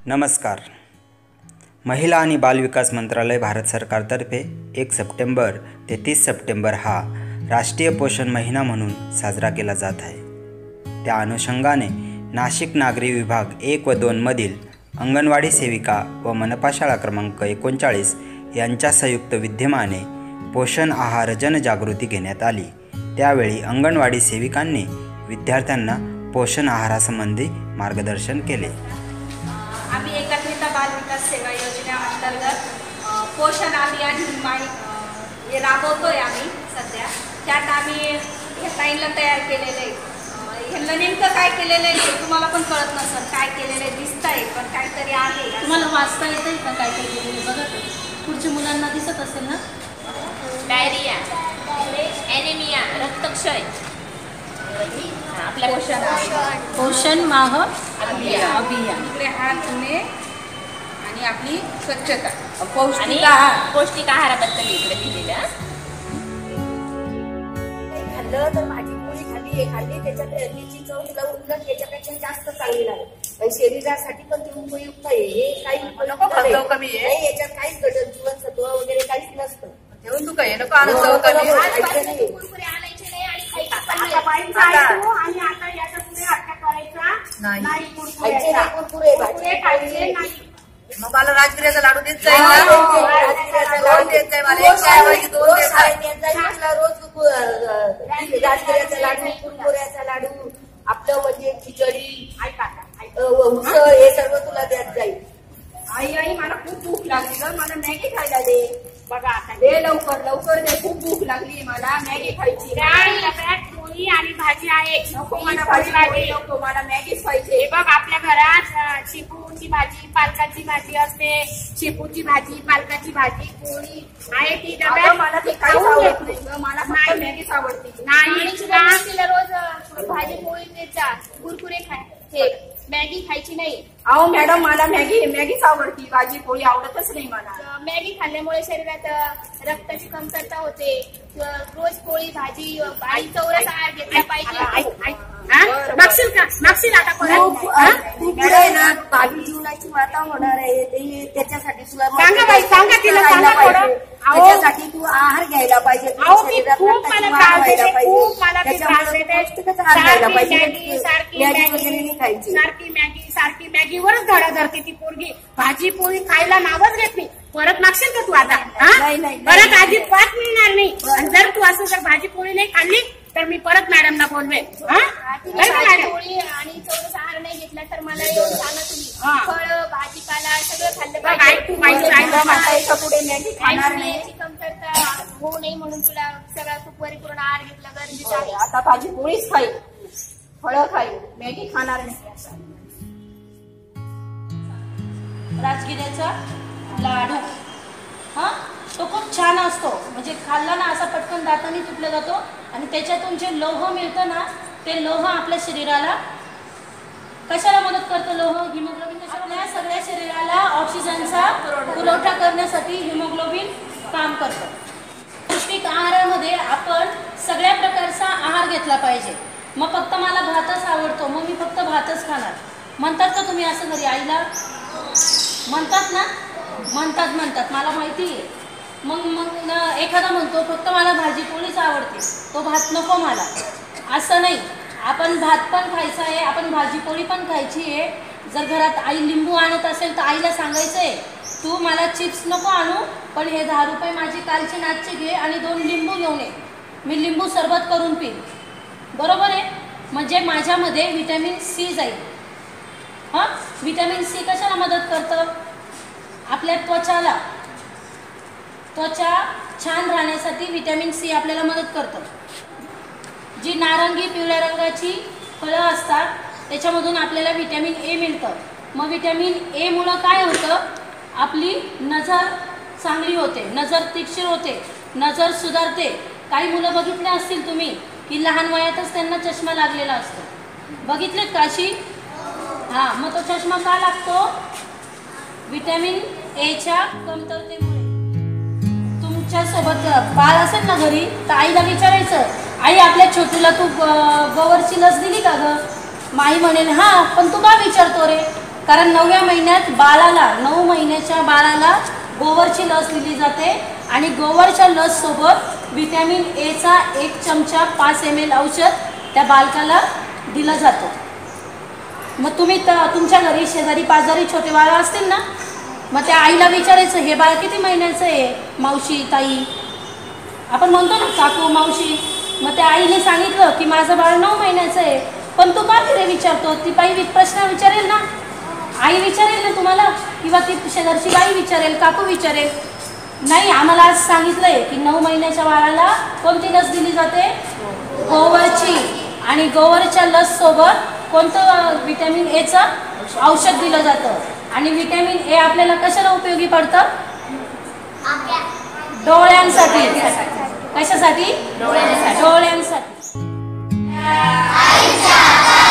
नमस्कार. महिला आणि बालविकास मंत्रालय भारत सरकारतर्फे 1 सप्टेंबर ते 30 सप्टेंबर हा राष्ट्रीय पोषण महिना म्हणून साजरा केला जात आहे. त्या अनुषंगाने नाशिक नागरी विभाग 1 व 2 मधील अंगणवाडी सेविका व मनपा शाळा क्रमांक 39 यांच्या संयुक्त विद्यमाने पोषण आहार जनजागृती घेण्यात आली. त्यावेळी अंगणवाडी सेविकांनी विद्यार्थ्यांना पोषण आहारासंबंधी मार्गदर्शन केले. आम्ही एकात्मिता बाल विकास सेवा योजनेअंतर्गत पोषण अभियान हे राबवतोय आम्ही सध्या. त्यात आम्ही ह्या ताईंना तयार केलेलं आहे. ह्यांना नेमकं काय केलेलं आहे ते तुम्हाला पण कळत नसेल. काय केलेलं आहे दिसत आहे पण काहीतरी आहे. तुम्हाला वाचता येतंय का काय काय केलेलं बघा. पुढच्या मुलांना दिसत असेल ना. डायरिया, ॲनिमिया, रक्तक्षय, आपल्या पोषण माह अभियान. इकडे हात धुणे आणि आपली स्वच्छता, पौष्टिक आहाराबद्दल इकडे लिहिलेलं. खाल्लं तर भाजी पोळी खाल्ली त्याच्यात तिची चव तुला उलट याच्यापेक्षा जास्त चांगली लागेल. शरीरासाठी पण ती उपयुक्त आहे. हे काही कमी आहे याच्यात काहीच घटक जीवनसत्व वगैरे काहीच नसतं. ठेवून तू काय नको आणि कुरकुरे आणायचे नाही आणि खायचे आणि आता याचा पुढे हट्टा करायचा नाही. कुरकुरे खायचे नाही. मग मला राजगिऱ्याचा लाडू देत जाईल ना. लाडू देत जाईल मला. रोज राजगिऱ्याचा लाडू, कुरकुऱ्याचा लाडू, आपलं म्हणजे खिचडी, उसळ हे सर्व तुला देत जाईल. आई मला खूप भूक लागली ग. मला मॅगी खायला दे. बघा आता दे लवकर दे. खूप भूक लागली मला. मॅगी खायची. पोळी आणि भाजी आहे. नको मला भाजी नको. मला मॅगीच खायची. हे बघ आपल्या घरात शेपूची भाजी, पालकाची भाजी असते. शेपूची भाजी, पालकाची भाजी, पोळी आहे ती डब्यात. मला ती काहीच आवडत नाही ग. मला फक्त मॅगीच आवडते. नाही तिला रोज भाजी पोळी द्यायचा. कुरकुरे खायचे, मॅगी खायची नाही. अहो मॅडम मला मॅगीच आवडती. भाजी पोळी आवडतच नाही मला. मॅगी खाल्ल्यामुळे शरीरात रक्ताची कमतरता होते. रोज पोळी भाजी आणि चौरस आहार घेतला पाहिजे. मागशील आता खूप पुढे ना भावी जीवनाची वाता होणार आहे. त्याच्यासाठी तुला सांगा तिला त्याच्यासाठी तू आहार घ्यायला पाहिजे. पौष्टिकच आहार घ्यायला पाहिजे. सारखी मॅगीवरच धडा धरते ती पोरगी. भाजी पोळी खायला नावच घेत नाही. परत मागशील का तू आता. परत अजिबात मिळणार नाही. आणि जर तू असं जर भाजी पोळी नाही खाल्ली तर मी परत मॅडमला बोलवेन. पोळी आणि चौरस आहार नाही घेतला तर मला येऊन सांगा तुम्ही. फळ भाजीपाला सगळं खाल्लं पाहिजे. पुढे मॅगी खाणार नाही. याची कमतरता होऊ नये म्हणून तुला सगळा खूप परिपूर्ण आहार घेतला गरजेचं आहे. आता भाजी पोळीच खाईल, फळं खाईल, मॅगी खाणार नाही. राजगिऱ्याचा लाडू तो खूप छान असतो. म्हणजे खाल्ला ना असा पटकन दाताने तुटला जातो आणि त्याच्यातून जे लोह मिळतं ना ते लोह आपल्या शरीराला कशाला मदत करतं. लोह हिमोग्लोबिन आपल्या सगळ्या शरीराला ऑक्सिजनचा पुरवठा करण्यासाठी हिमोग्लोबिन काम करतं. पौष्टिक आहारामध्ये आपण सगळ्या प्रकारचा आहार घेतला पाहिजे. मग फक्त मला भातच आवडतो मग मी फक्त भातच खाणार म्हणतात का तुम्ही असं घरी आईला म्हणतात ना. म्हणतात मला माहिती आहे. मग एखादा म्हणतो फक्त मला भाजी पोळीच आवडते तो भात नको मला. असं नाही. आपण भात पण खायचा आहे, आपण भाजी पोळी पण खायची आहे. जर घरात आई लिंबू आणत असेल तर आईला सांगायचं आहे तू मला चिप्स नको आणू पण हे 10 रुपये माझी कालची नाचची घे आणि 2 लिंबू घेऊन ये. मी लिंबू सरबत करून पिईन. बरोबर आहे. म्हणजे माझ्यामध्ये व्हिटॅमिन सी जाईल. व्हिटॅमिन सी कशाला मदत करतं. आपल्या त्वचा छान राहण्यासाठी व्हिटॅमिन सी आपल्याला मदत करतं. जी नारंगी पिवळ्या रंगाची फळं असतात त्याच्यामधून आपल्याला व्हिटॅमिन ए मिळतं. मग व्हिटॅमिन ए मुळे काय होतं आपली नजर चांगली होते, नजर तीक्ष्ण होते, नजर सुधारते. काही मुलं बघितले असतील तुम्ही की लहान वयातच त्यांना चष्मा लागलेला असतो. बघितलेत का अशी. मग तो चष्मा का लागतो. व्हिटॅमिन एच्या कमतरतेमुळे. तुमच्यासोबत बाळ असेल ना घरी तर आईला विचारायचं आई आपल्या छोटूला तू गवरची लस दिली का ग. माई म्हणेल पण तू का विचारतो रे. कारण 9व्या महिन्यात बाळाला 9 महिन्याच्या बाळाला गोवरची लस दिली जाते आणि गोवरच्या लस सोबत व्हिटॅमिन एचा 1 चमचा 5 ml औषध त्या बालकाला दिलं जातं. मग तुम्ही तुमच्या घरी शेजारी पाजारी छोटे बाळ असतील ना, मग त्या आईला विचारायचं हे बाळ किती महिन्याचं आहे मावशी ताई, आपण म्हणतो ना काकू मावशी. मग त्या आईने सांगितलं की माझं बाळ 9 महिन्याचं आहे. पण तू का तिथे विचारतो? ती बाई प्रश्न विचारेल ना, आई विचारेल ना तुम्हाला, किंवा ती शेजारची बाई विचारेल, काकू विचारेल. नाही, आम्हाला आज सांगितलंय की 9 महिन्याच्या बाळाला कोणती लस दिली जाते? गोवरची. आणि गोवरच्या लस सोबत कोणतं व्हिटॅमिन एचं औषध दिलं जातं. आणि व्हिटॅमिन ए आपल्याला कशाला उपयोगी पडतं? डोळ्यांसाठी. कशासाठी? डोळ्यांसाठी.